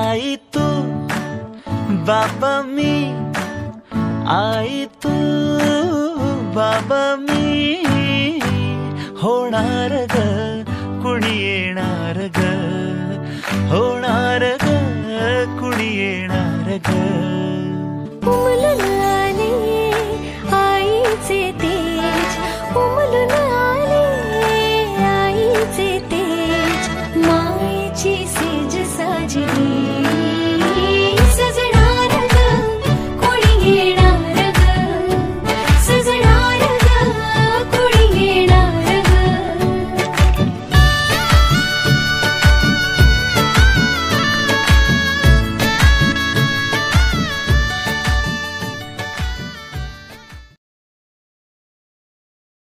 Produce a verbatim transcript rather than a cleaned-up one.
आई तू बाबा मी, आई तू बाबा मी, होणार ग कुणी येणार ग, होणार ग कुणी येणार ग.